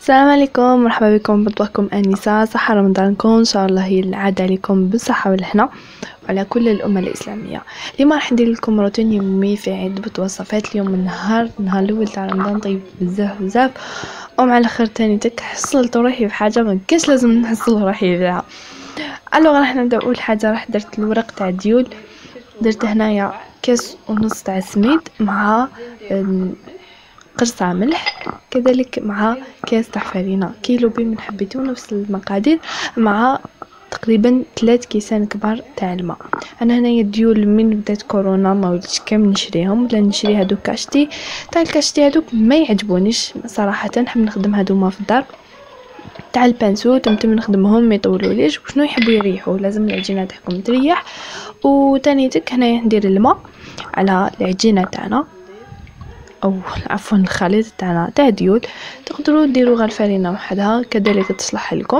السلام عليكم، مرحبا بكم بطبخكم أنسة. صحة رمضانكم إن شاء الله هي العادة عليكم بالصحة والهنا وعلى كل الأمة الإسلامية. اليوم راح ندير لكم روتين يومي في عدة وصفات. اليوم النهار الأول تاع رمضان طيب بزاف ومع الآخر تاني حصلت روحي في حاجة ما كاش لازم نحصل روحي فيها. راح نبدا. أول حاجة راح درت الورق تاع ديول، درت هنايا كاس ونص تاع سميد مع قرصة ملح، كذلك مع كاس تاع فرينة كيلو من حبيتو نفس المقادير، مع تقريبا 3 كيسان كبار تاع الماء. انا هنايا ديول من بدات كورونا ما وليتش كامل نشريهم، ولا نشري هادوك كاشتي تاع الكاشتي هادوك ما يعجبونيش صراحه. نحب نخدم هادوما في الدار تاع البانسو تمتم نخدمهم ما يطولوليش، وشنو يحبوا يريحوا لازم العجينه تاعكم تريح. وتاني تك هنايا ندير الماء على العجينه تاعنا او عفوا الخليط تاعنا تاع ديول. تقدروا ديروا غير الفرينه وحدها كذلك تصلح لكم.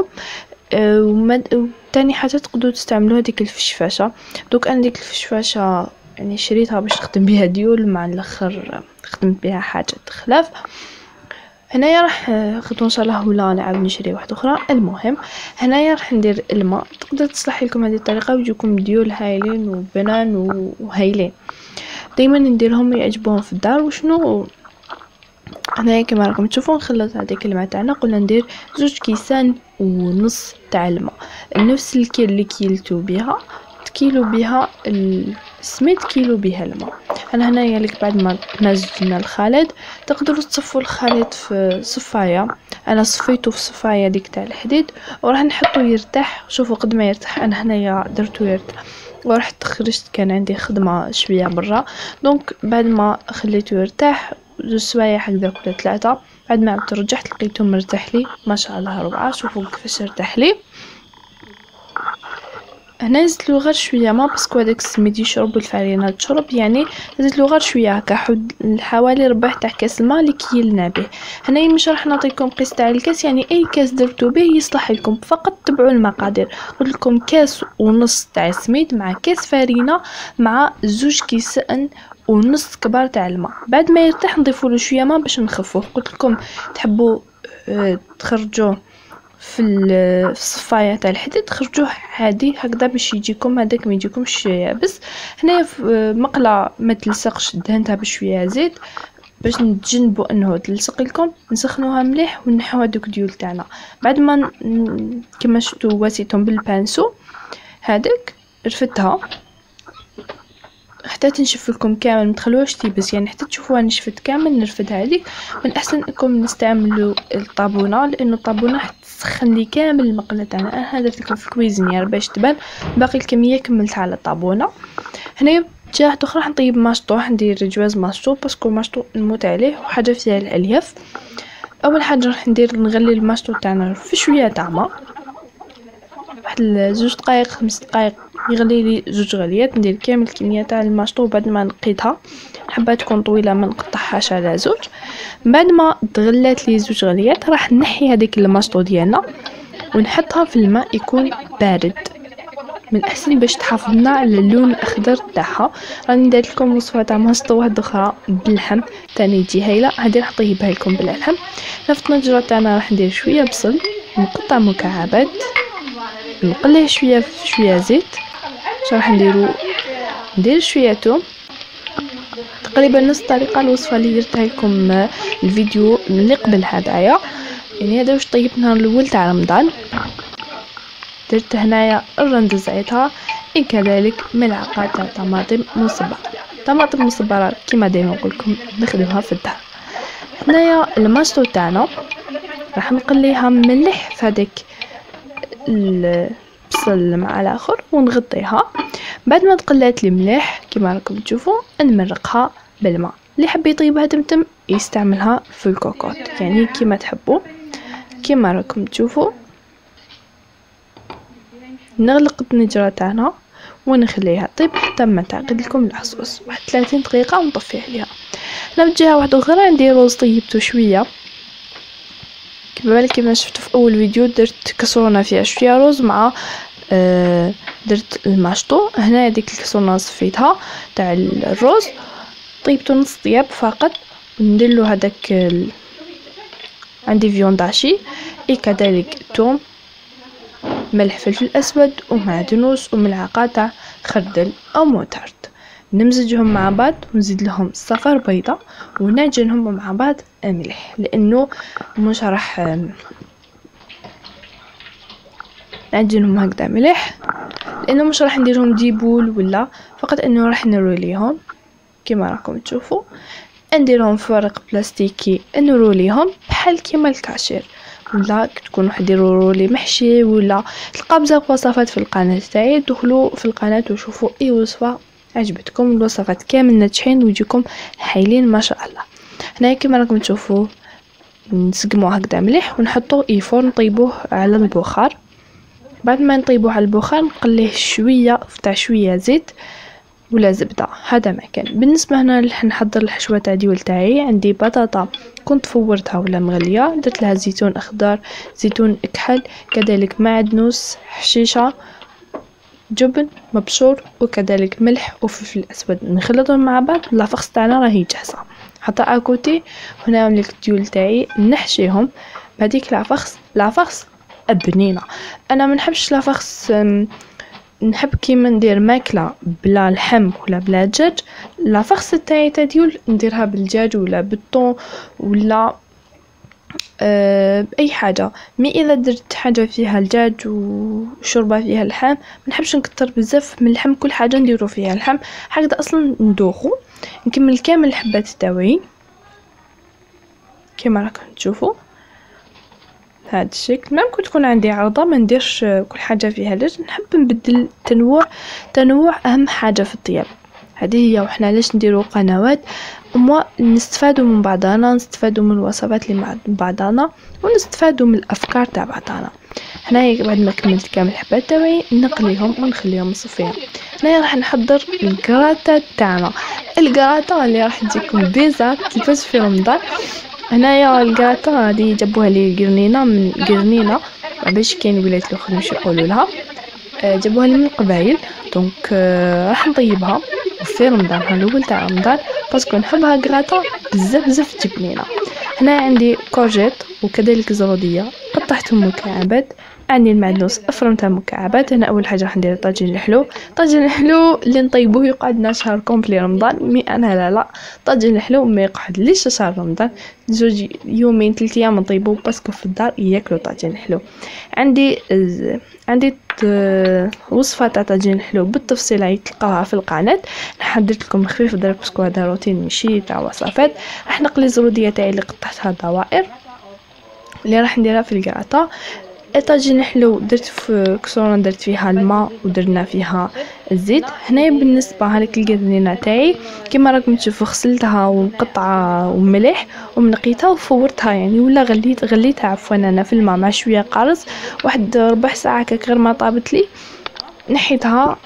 تاني حاجه تقدروا تستعملوا هذيك الفشفاشه. دوك انا ديك الفشفاشه يعني شريتها باش نخدم بها ديول، مع الاخر خدمت بها حاجه خلاف. هنايا راح غدو ان شاء الله ولا نعاود نشري واحده اخرى. المهم هنايا راح ندير الماء. تقدر تصلح لكم هذه الطريقه ويجيكم ديول هايلين وبنان وهايلين. دايما نديرهم يعجبوهم في الدار. وشنو هنايا كما راكم تشوفون نخلط هذيك الماء تاعنا. قلنا ندير 2 كيسان ونص تاع الماء، نفس الكيل اللي كيلتو بها كيلو بها السميد كيلو بها الماء. انا هنايا لك بعد ما مزجنا الخليط تقدروا تصفوا الخليط في صفايه. انا صفيته في صفايه ديك تاع الحديد وراح نحطه يرتاح. شوفوا قد ما يرتاح انا هنايا درتو يرتاح. ورحت خرجت كان عندي خدمه شويه برا، دونك بعد ما خليته يرتاح 2 سوايع هكذا ولا 3، بعد ما رجعت لقيته مرتاح لي ما شاء الله 4. شوفوا كيفاش ارتاح لي. هنا زدت له غير شويه ما باسكو هذاك السميد يشرب والفرينه تشرب، يعني زدت له غير شويه هكا حوالي ربع تاع كاس الماء اللي كيلنا به. هنايا مش راح نعطيكم قياس تاع الكاس، يعني اي كاس درتو به يصلح لكم، فقط تبعوا المقادير. قلت لكم كاس ونص تاع سميد مع كاس فرينه مع 2 كيسان ونص كبار تاع الماء. بعد ما يرتاح نضيفوا له شويه ماء باش نخفوه. قلت لكم تحبوا تخرجوه في الصفايه تاع الحديد تخرجوه عادي هكذا باش يجيكم هذاك ما يجيكمش يابس. هنايا في مقله ما تلصقش دهنتها بشويه زيت باش نتجنبوا انه تلصق لكم. نسخنوها مليح ونحيو هذوك ديول تاعنا. بعد ما كما شفتوا واسيتهم بالبانسو هذاك رفدتها حتى تنشف لكم كامل، ما تخلوهاش تيبس، يعني حتى تشوفوها نشفت كامل نرفد هذيك. من احسن انكم نستعملوا الطابونه لانه الطابونه تسخن لي كامل المقله تاعنا. انا درت لكم في الكويزينير باش تبان، باقي الكميه كملتها على الطابونه. هنا جهه اخرى راح نطيب ماشطو، ندير جواز ماشطو باسكو ماشطو نموت عليه وحاجه فيها الالياف. اول حاجه راح نغلي الماشطو تاعنا في شويه تاع ماء، واحد 2 دقائق 5 دقائق يغلي لي 2 غليات. ندير كامل الكميه تاع الماشطو بعد ما نقيتها، حبات تكون طويله ما نقطعهاش على 2. بعد ما تغلات لي 2 غليات راح نحي هذيك الماشطو ديالنا ونحطها في الماء يكون بارد. من احسن باش تحافظ لنا على اللون الاخضر تاعها. راني درت لكم وصفه تاع ماشطو واحده اخرى باللحم تاني تجي هايله، هذه راح نطيبها لكم باللحم. في الطنجره تاعنا راح ندير شويه بصل نقطع مكعبات، نقليه شويه في شويه زيت. راح ندير شويه توم، تقريبا نفس الطريقه الوصفه اللي درتها لكم الفيديو اللي قبل هدايا. يعني هذا واش طيبت نهار الاول تاع رمضان. درت هنايا الرند زعيتها، كذلك ملعقه تاع طماطم مصبره كيما ديما نقول لكم نخدمها في الدار. هنايا الماشطو تاعنا راح نقليها ملح في هذاك البصل مع الاخر ونغطيها. بعد ما تقلات لي مليح كما راكم تشوفوا نمرقها بالماء. اللي حب يطيبها تمتم يستعملها في الكوكوط، يعني كما تحبوا. كما راكم تشوفوا نغلق الطنجره تاعنا ونخليها طيب حتى ما تعقد لكم الحصوص، واحد 30 دقيقه ونطفي عليها. انا بجهه واحده اخرى ندير روز طيبته شويه كما شفتوا في اول فيديو. درت كسرونه فيها شويه روز مع درت الماشطو. هنا هذيك الكسرونه صفيتها تاع الروز طيبته نص طياب فقط، وندير له هذاك عندي فيونداشي كذلك توم، ملح، فلفل اسود ومعدنوس وملعقه تاع خردل او موتارد. نمزجهم مع بعض ونزيد لهم صفر بيضة ونعجنهم مع بعض ملح، لانه مش راح نعجنهم هكذا ملح، لانه مش راح نديرهم ديبول ولا، فقط انه راح نروليهم كما راكم تشوفوا. نديرهم في ورق بلاستيكي نروليهم بحال كيما الكاشير، ولا تكونوا حديروا رولي محشي، ولا تلقاو بزاف وصفات في القناه تاعي. دخلوا في القناه وشوفوا اي وصفه عجبتكم، الوصفات كامل ناجحين ويجيكم هايلين ما شاء الله. هنايا كما راكم تشوفوا نسقموه هكذا مليح ونحطوه فرن نطيبوه على البخار. بعد ما نطيبوه على البخار نقليه شويه تاع شويه زيت ولا زبده، هذا ما كان. بالنسبه هنا نحضر الحشوه تاع ديول تاعي. عندي بطاطا كنت فورتها ولا مغليه، درت لها زيتون اخضر، زيتون اكحل، كذلك معدنوس، حشيشه، جبن مبشور، وكذلك ملح وفلفل اسود. نخلطهم مع بعض. لافخس تاعنا راهي جاهزه، حتى اكوتي هنا ملك الديول تاعي نحشيهم بهذيك لافخس بنينه. انا ما نحبش لافخس، نحب كيما ندير ماكله بلا لحم ولا بلا دجاج. لافخس تاعي تاع ديول نديرها بالدجاج ولا بالطون ولا باي حاجه. مي اذا درت حاجه فيها الدجاج وشوربه فيها اللحم، ما نحبش نكتر بزاف من اللحم، كل حاجه نديرو فيها اللحم هكذا اصلا ندوخو. نكمل كامل الحبات تاوعي كما راكم تشوفوا هذا الشكل. ممكن تكون عندي عرضه ما نديرش كل حاجه فيها لج، نحب نبدل تنوع اهم حاجه في الطياب. هذه هي. وحنا علاش نديرو قنوات نستفادوا من بعضنا، نستفادوا من الوصفات اللي مع بعضنا، ونستفادوا من الافكار تاع بعضنا. هنايا بعد ما كملت كامل الحبات تاعي نقليهم ونخليهم مصفيين. هنايا راح نحضر الكراطه تاعنا، الكراطه اللي راح تجيكم بيزا تلبس في رمضان. هنايا الكراطه هذه جابوها لي القرنينه من قرنينه، باش كاين ولات الاخرين واش يقولوا لها، جابوها لي من القبايل. دونك راح نطيبها في رمضان، الاول تاع رمضان، باسكو نحبها كراطه بزاف تجبنينه. هنا عندي كورجيت وكذلك زروديه قطعتهم مكعبات. عندي المعدنوس افرمتها مكعبات. هنا اول حاجه راح ندير طاجين الحلو. طاجين الحلو اللي نطيبوه يقعدنا شهر كومبلي رمضان، مي انا لا طاجين الحلو ما يقعد ليش شهر رمضان، زوج يومين 3 ايام نطيبوه باسكو في الدار ياكلوا طاجين الحلو. عندي وصفه تاع طاجين الحلو بالتفصيل تلقاوها في القناه. حددت لكم خفيف درك باسكو هذا روتين ماشي تاع وصفات. راح نقلي الزروديه تاعي اللي قطعتها دوائر اللي راح نديرها في الكراطه. طاجين حلو درت في كسوره درت فيها الماء ودرنا فيها الزيت. هنايا بالنسبه هذيك القرنينه تاعي كما راكم تشوفوا غسلتها ومقطعه وملح ومنقيتها وفورتها يعني، ولا غليتها عفوا انا في الماء مع شويه قارص، واحد ربع ساعه هكاك غير ما طابت لي نحيتها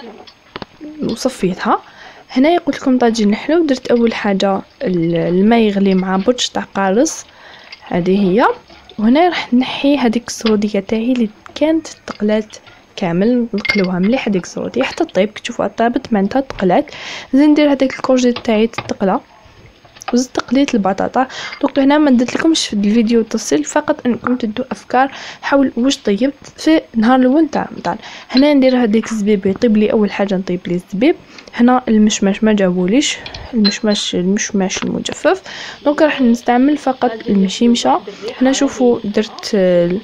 وصفيتها. هنايا قلت لكم طاجين حلو. درت اول حاجه الماء يغلي مع برش تاع قارص، هذه هي. وهنا راح نحي هذيك الزروديه تاعي اللي كانت تقلات كامل، نقلوها مليح هذيك الزروديه حتى طيب. كتشوفوا طابت معناتها تقلات. زين ندير هذاك الكورجيت تاعي تتقلى، وزدت قليت البطاطا. دونك هنا ما درت لكمش في الفيديو التفصيل، فقط انكم تدوا افكار حول واش طيبت في نهار الاول تاع رمضان. هنا ندير هذيك الزبيب يطيب لي. اول حاجه نطيب لي الزبيب. هنا المشماش ما جابوليش المشماش المجفف، دونك راح نستعمل فقط المشيمشه. هنا شوفوا درت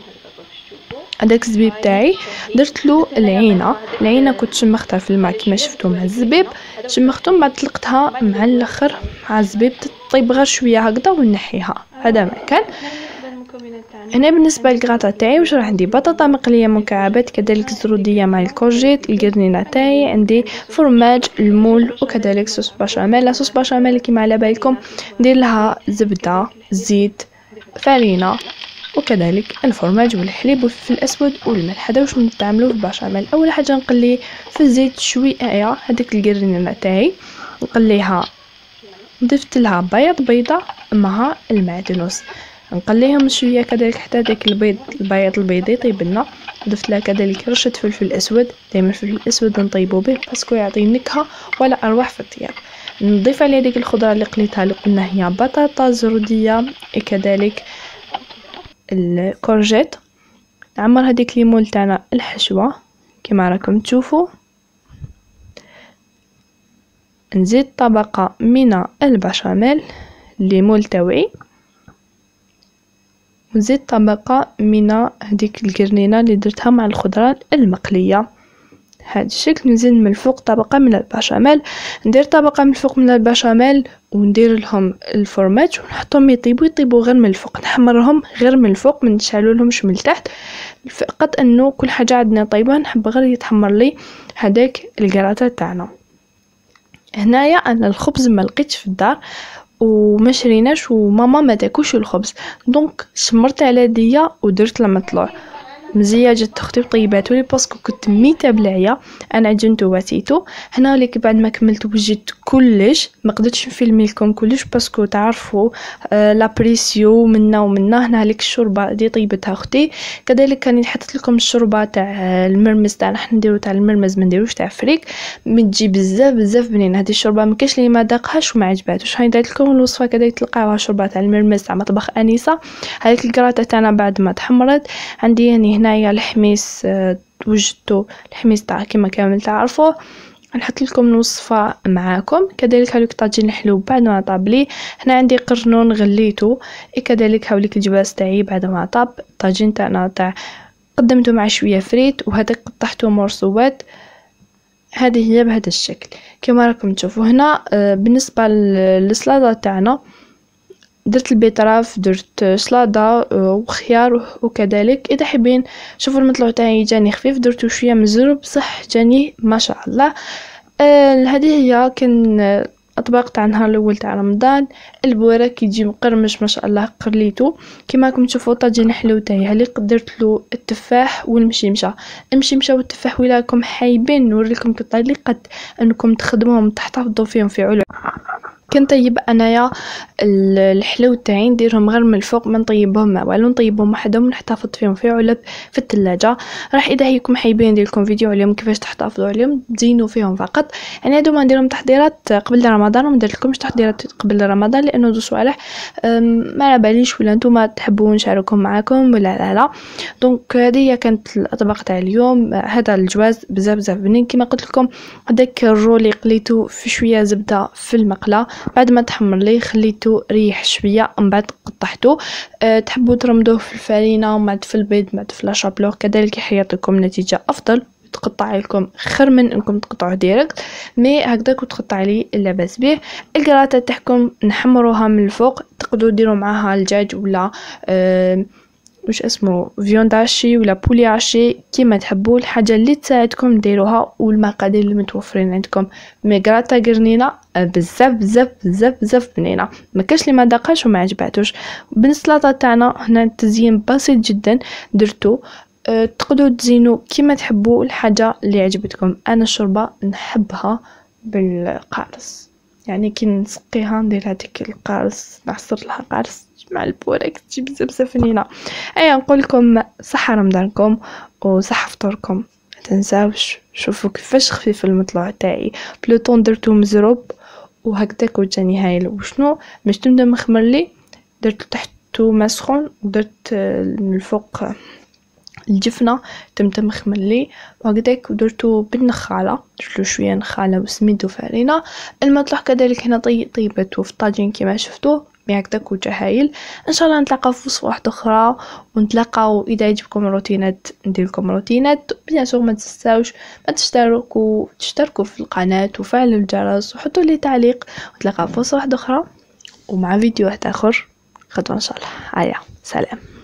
هذاك الزبيب تاعي درت له العينه كنت شمختها في الماء كما شفتوا مع الزبيب، شمختهم بعد طلقتها مع الاخر مع الزبيب تطيب غير شويه هكذا ونحيها. هذا ما كان. هنا بالنسبه للكراطه تاعي واش راح عندي بطاطا مقليه مكعبات، كذلك الزروديه مع الكورجيت، القرنينه تاعي، عندي فرماج، المول، وكذلك صوص بشاميل. صوص بشاميل كيما على بالكم ندير لها زبده، زيت، فرينه، وكذلك الفرماج والحليب والفلفل الاسود والملح. هذا واش نستعملوه في البشاميل. اول حاجه نقلي في الزيت شويه هذيك القرنينه تاعي، نقليها ضفت لها بيضه مع المعدنوس، نقليهم شويه كذلك حتى داك البيض يطيب لنا. ضفت لها كذلك رشه فلفل اسود، دائما الفلفل الاسود نطيبوا به باسكو يعطي نكهه ولا اروح في الطياب. نضيف عليه ديك الخضره اللي قليتها اللي قلنا هي بطاطا، زروديه، كذلك الكورجيت، نعمر هذيك ليمون تاعنا الحشوه كما راكم تشوفوا، نزيد طبقه من البشاميل الليمون تاوعي، ونزيد طبقه من هذيك القرنينه اللي درتها مع الخضره المقليه. هذا الشكل نزيد من الفوق طبقه من البشاميل، ندير طبقه من الفوق من البشاميل وندير لهم الفورماج ونحطهم يطيبوا غير من الفوق، نحمرهم غير من الفوق، ما نشعلوا لهمش من التحت، فقط انه كل حاجه عندنا طيبه نحب غير يتحمر لي هذاك الكراطه تاعنا. هنايا انا الخبز ما لقيتش في الدار وما شريناش وماما ما تاكلش الخبز، دونك شمرت على يديا ودرت المطلوع. مزيه جات اختي وطيباتو لي باسكو كنت ميته بالعيا، انا عجنته واسيتو. هنا وليك بعد ما كملت وجدت كلش، ما قدرتش نفيلمي لكم كلش باسكو تعرفوا لا بريسيو منا ومنا. هنا ليك الشوربه دي طيبتها اختي، كذلك راني حطيت لكم الشوربه تاع المرمز تاعنا، حنا نديرو تاع المرمز ما نديروش تاع فريك، متجي بزاف بنينه هذه الشوربه، ما كاش اللي ما داقهاش وما عجباتوش. هاني درت لكم الوصفه كذا تلقاوها، شوربه تاع المرمز تاع مطبخ انيسه. هذيك الكراطه تاعنا بعد ما تحمرت عندي يعني هنايا الحميس، وجدتو الحميس تاع كما كامل تعرفوه، نحط لكم الوصفه معاكم. كذلك هاوليك طاجين الحلو بعد ما طاب لي، هنا عندي قرنون غليته، كذلك هاوليك الجباس تاعي بعد ما طاب. الطاجين تاعنا تاع قدمته مع شويه فريت، وهذا قطعته مرصوات. هذه هي بهذا الشكل كما راكم تشوفوا. هنا بالنسبه للسلطه تاعنا درت البيتراف، درت سلطه وخيار، وكذلك اذا حابين شوفوا المطلوع تاعي جاني خفيف، درتو شويه مزروب بصح جاني ما شاء الله. هذه هي كان اطباق تاع النهار الاول تاع رمضان. البورك كيجي مقرمش ما شاء الله قرليتو كما راكم تشوفوا. طاجين حلو تاعي هلي قدرت له التفاح والمشمشه. المشمشه والتفاح ولا راكم حايبين نوريكم كطريقه انكم تخدموهم تحتفظوا فيهم في علو. كنطيب انايا الحلو تاعي نديرهم غير من الفوق، ما نطيبهم ما والو، نطيبهم وحدهم نحتفظ فيهم في علب في الثلاجه. راح اذا هيكم حايبين ندير لكم فيديو عليهم كيفاش تحتفظوا عليهم تزينوا فيهم فقط. يعني هادو ما نديرهم تحضيرات قبل رمضان وما ندير لكمش تحضيرات قبل رمضان، لانه دو صوالح ما على باليش ولا نتوما تحبوا نشاركهم معاكم ولا لا. دونك هذه كانت الاطباق تاع اليوم. هذا الجواز بزاف بنين كما قلت لكم. هذاك الرولي قليته في شويه زبده في المقله، بعد ما تحمر لي خليته ريح شويه، من بعد قطعته. تحبوا ترمدوه في الفرينه ومع في البيض مع في لاشابلور، كذلك يعطيكم نتيجه افضل. تقطع لكم خير من انكم تقطعوه ديريكت، مي هكذاك وتقطع لي لاباس به. الكراطه تاعكم نحمروها من الفوق، تقدروا ديروا معاها الدجاج ولا واش اسمه فيونداشي ولا بولياشي كيما تحبوا، الحاجه اللي تساعدكم ديروها والمقادير اللي متوفرين عندكم. مي كراطه قرنينه بزاف بنينه، ما كاش اللي ما داقاش وما عجباتوش. بالسلطه تاعنا هنا التزيين بسيط جدا درتو، تقدروا تزينوا كيما تحبوا الحاجه اللي عجبتكم. انا الشوربه نحبها بالقارص، يعني كي نسقيها ندير هذيك القارص، نعصر لها قارص مع البورك تجي بزاف بنينه. نقول لكم صحه رمضانكم وصحه فطوركم، ما تنساوش. شوفوا كيفاش خفيف المطلوع تاعي، بلوطون درتو مزروب وهكذاك وجاني هايل. وشنو باش تبدا مخمر لي درت تحتو مسخون، ودرت من الفوق الجفنه تمتم مخمر لي وهكذاك، ودرتو بالنخاله، درتلو شويه نخاله وسميد وفرينه. المطلوع كذلك هنا طيبته في الطاجين كما شفتوه هكذاك وجا هايل. ان شاء الله نتلاقاو في وصفه واحده اخرى، ونتلاقاو اذا عجبكم الروتينات ندير لكم روتينات. بيان سور ما تنساوش ما تشتركوا في القناه وفعلوا الجرس وحطوا لي تعليق، ونتلاقاو في وصفه واحده اخرى ومع فيديو واحد اخر غدوه ان شاء الله. سلام.